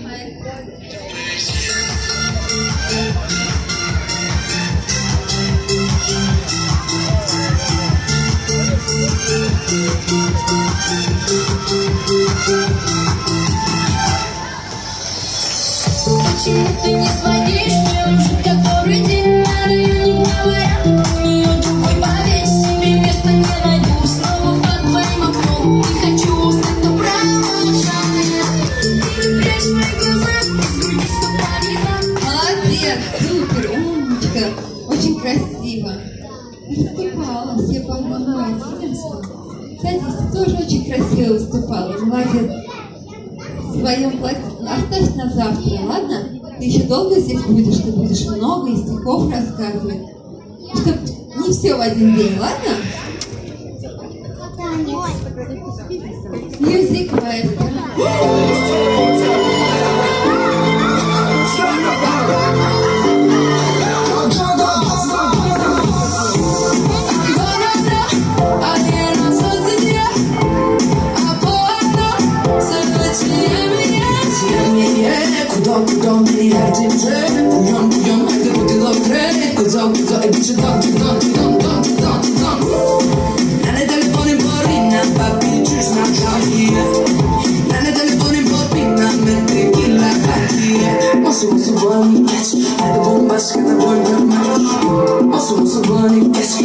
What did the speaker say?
Почему ты не звонишь мне уже который день? Надо не говорят, у нее другой, поверь себе, места не найду. Снова под твоим окном не хочу узнать, кто промолчал. Ты прячь мои глаза, из груди ступали. Молодец, супер, умничка, очень красиво. Выступала, все помогают, садись, ты тоже очень красиво выступала, молодец. В своем платье оставь на завтра, ладно? Ты еще долго здесь будешь, ты будешь много и стихов рассказывать. Чтоб не все в один день, ладно? Music maestro. Don't be acting dread. Uyan, hadi bıkıla dread. Kıza, edişi don't. Nane telefonin porina, papi, çüş na çahiye. Nane telefonin porina, metti killa kahiye. Masu bani geç, hadi bombaşka da boy görmek. Masu bani geç,